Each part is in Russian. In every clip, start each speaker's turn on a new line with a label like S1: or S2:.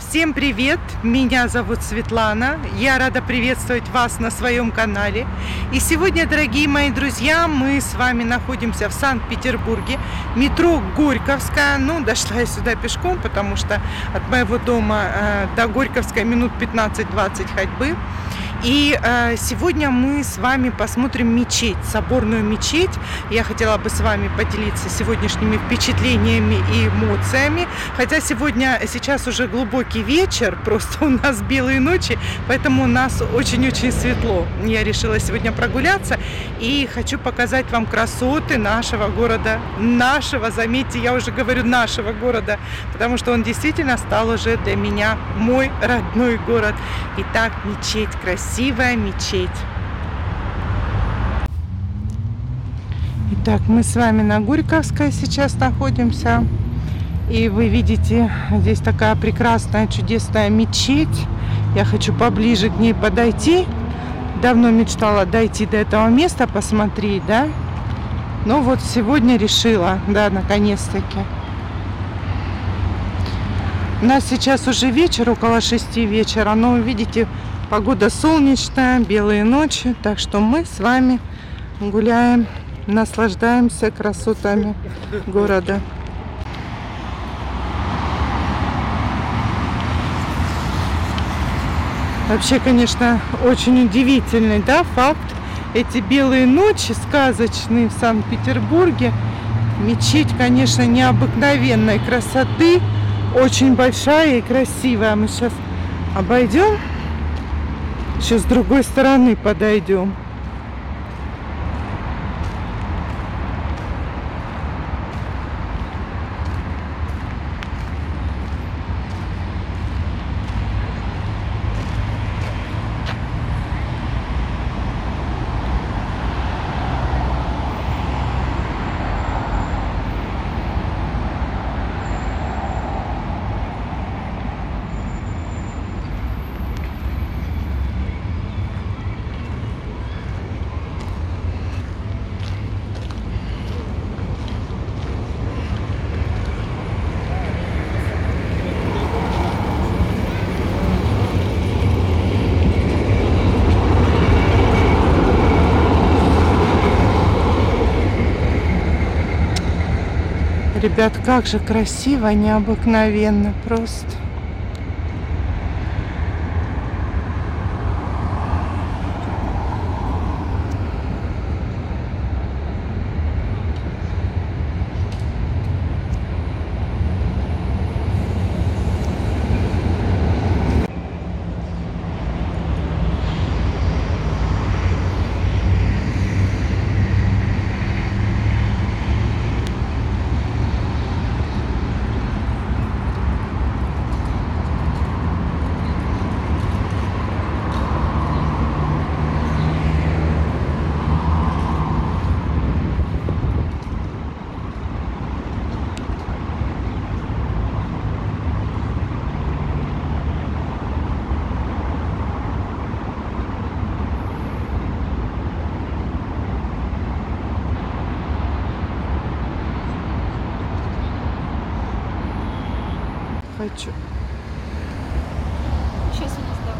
S1: Всем привет! Меня зовут Светлана. Я рада приветствовать вас на своем канале. И сегодня, дорогие мои друзья, мы с вами находимся в Санкт-Петербурге. Метро Горьковская. Дошла я сюда пешком, потому что от моего дома до Горьковской минут 15-20 ходьбы. И сегодня мы с вами посмотрим мечеть, соборную мечеть. Я хотела бы с вами поделиться сегодняшними впечатлениями и эмоциями. Хотя сейчас уже глубокий вечер, просто у нас белые ночи, поэтому у нас очень-очень светло. Я решила сегодня прогуляться и хочу показать вам красоты нашего города. Заметьте, я уже говорю нашего города, потому что он действительно стал уже для меня мой родной город. Итак, мечеть красивая. Красивая мечеть. Итак, мы с вами на Горьковской сейчас находимся. И вы видите, здесь такая прекрасная, чудесная мечеть. Я хочу поближе к ней подойти. Давно мечтала дойти до этого места, посмотреть, да? Но вот сегодня решила, да, наконец-таки. У нас сейчас уже вечер, около 6 вечера, но вы видите, погода солнечная, белые ночи, так что мы с вами гуляем, наслаждаемся красотами города. Вообще, конечно, очень удивительный, да, факт. Эти белые ночи сказочные в Санкт-Петербурге. Мечеть, конечно, необыкновенной красоты, очень большая и красивая. Мы сейчас обойдем. Сейчас с другой стороны подойдем. Ребят, как же красиво, необыкновенно просто. Хочу.
S2: Сейчас у нас, да.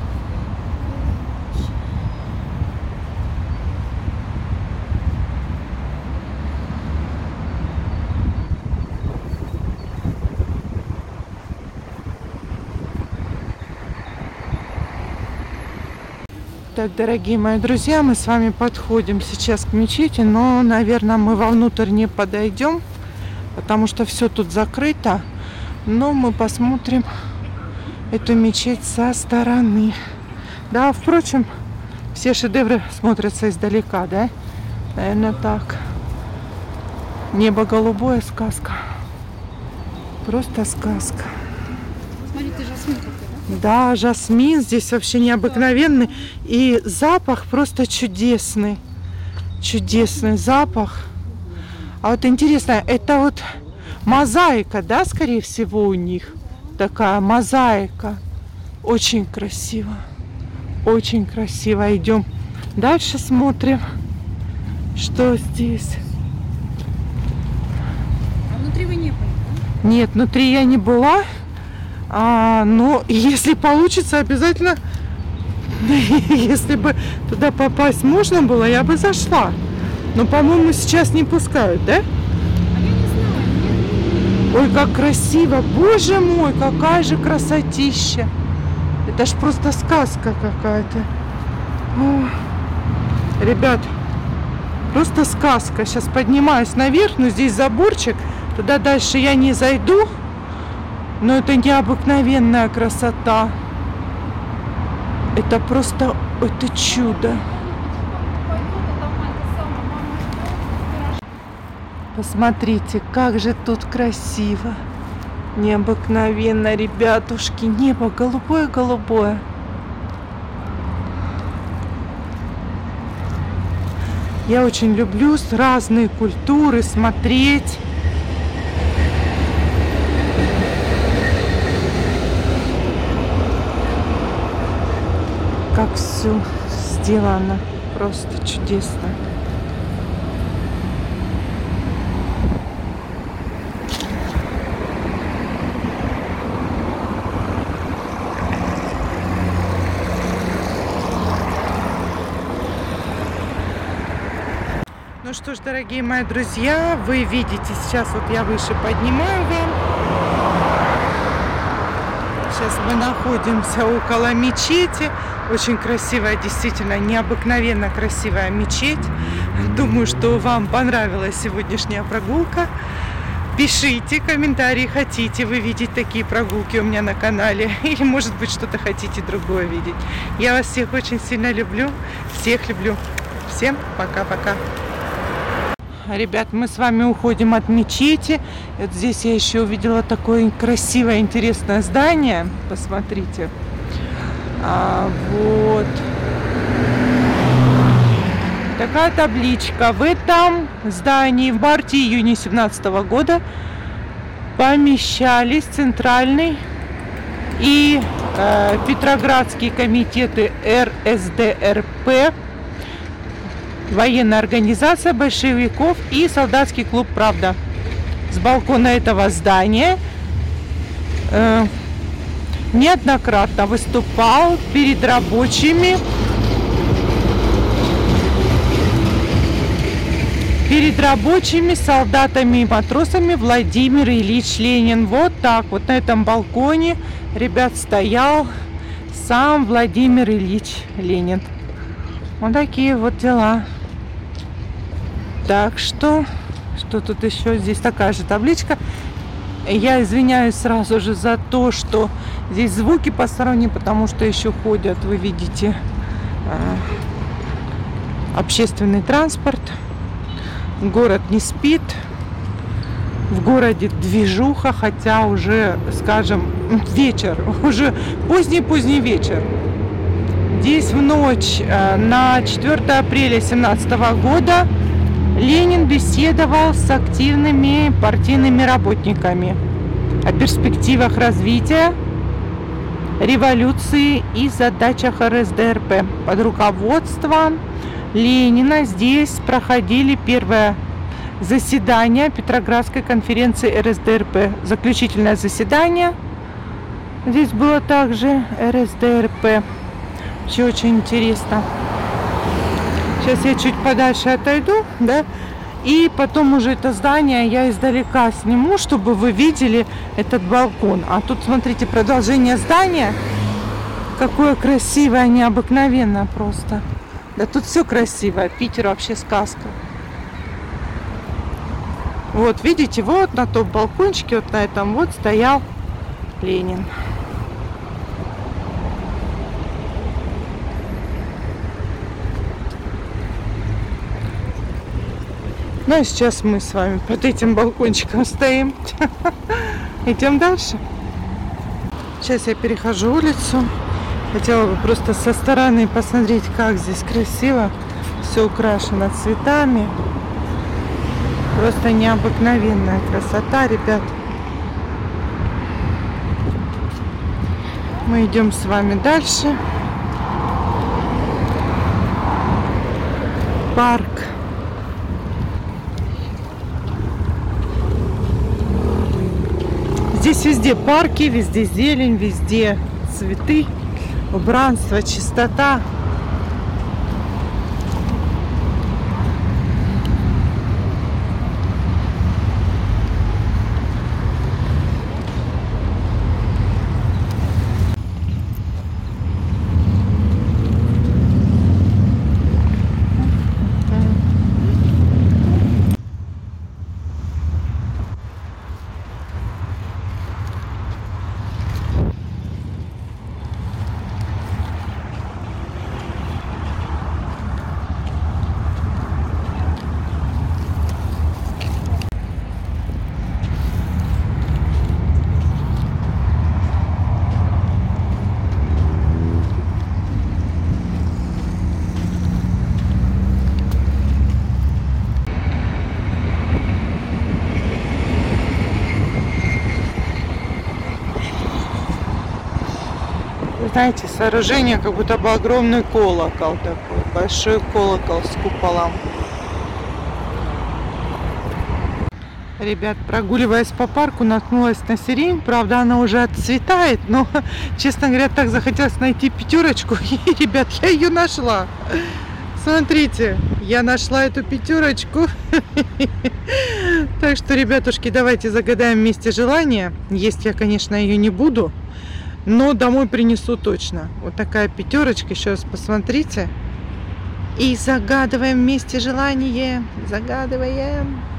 S1: Так, дорогие мои друзья, мы с вами подходим сейчас к мечети, но, наверное, мы вовнутрь не подойдем, потому что все тут закрыто. Но мы посмотрим эту мечеть со стороны. Да, впрочем, все шедевры смотрятся издалека, да? Наверное, так. Небо голубое, сказка. Просто сказка.
S2: Смотрите, жасмин какой, да?
S1: Да, жасмин здесь вообще необыкновенный. И запах просто чудесный. Чудесный запах. А вот интересно, это вот мозаика, да, скорее всего, у них такая мозаика. Очень красиво. Очень красиво. Идем дальше, смотрим, что здесь.
S2: А внутри вы не были, да?
S1: Нет, внутри я не была. Ну, если получится, обязательно, если бы туда попасть можно было, я бы зашла. Но, по-моему, сейчас не пускают, да?
S2: А я не знаю, нет.
S1: Ой, как красиво! Боже мой, какая же красотища! Это ж просто сказка какая-то. О, ребят, просто сказка. Сейчас поднимаюсь наверх, но здесь заборчик. Туда дальше я не зайду. Но это необыкновенная красота. Это просто, это чудо. Посмотрите, как же тут красиво. Необыкновенно, ребятушки. Небо голубое-голубое. Я очень люблю разные культуры смотреть. Как все сделано. Просто чудесно. Ну что ж, дорогие мои друзья, вы видите, сейчас вот я выше поднимаю вам. Сейчас мы находимся около мечети. Очень красивая, действительно, необыкновенно красивая мечеть. Думаю, что вам понравилась сегодняшняя прогулка. Пишите комментарии, хотите вы видеть такие прогулки у меня на канале. Или, может быть, что-то хотите другое видеть. Я вас всех очень сильно люблю. Всех люблю. Всем пока-пока. Ребят, мы с вами уходим от мечети. Вот здесь я еще увидела такое красивое, интересное здание. Посмотрите. Вот. Такая табличка. В этом здании в марте-июне 2017 года помещались Центральный и Петроградские комитеты РСДРП, военная организация большевиков и солдатский клуб «Правда». С балкона этого здания неоднократно выступал перед рабочими, солдатами и матросами Владимир Ильич Ленин. Вот так вот на этом балконе, ребят, стоял сам Владимир Ильич Ленин. Вот такие вот дела. Так что тут еще? Здесь такая же табличка. Я извиняюсь сразу же за то, что здесь звуки посторонние, потому что еще ходят, вы видите, общественный транспорт. Город не спит. В городе движуха, хотя уже, скажем, вечер, уже поздний вечер. Здесь в ночь на 4 апреля 2017 года Ленин беседовал с активными партийными работниками о перспективах развития революции и задачах РСДРП. Под руководством Ленина здесь проходили первое заседание Петроградской конференции РСДРП. Заключительное заседание. Здесь было также РСДРП. Все очень интересно. Сейчас я чуть подальше отойду, да, и потом уже это здание я издалека сниму, чтобы вы видели этот балкон. А тут, смотрите, продолжение здания. Какое красивое, необыкновенно просто. Да тут все красиво. Питер вообще сказка. Вот, видите, вот на том балкончике, вот на этом вот стоял Ленин. Ну и сейчас мы с вами под этим балкончиком стоим. Идем дальше. Сейчас я перехожу улицу. Хотела бы просто со стороны посмотреть, как здесь красиво. Все украшено цветами. Просто необыкновенная красота, ребят. Мы идем с вами дальше. Парк. Здесь везде парки, везде зелень, везде цветы, убранство, чистота. Вы знаете, сооружение как будто бы огромный колокол такой, большой колокол с куполом. Ребят, прогуливаясь по парку, наткнулась на сирень. Правда, она уже отцветает, но, честно говоря, так захотелось найти пятерочку. И, ребят, я ее нашла. Смотрите, я нашла эту пятерочку. Так что, ребятушки, давайте загадаем вместе желание. Есть я, конечно, ее не буду, но домой принесу точно. Вот такая пятерочка. Еще раз посмотрите. И загадываем вместе желание. Загадываем.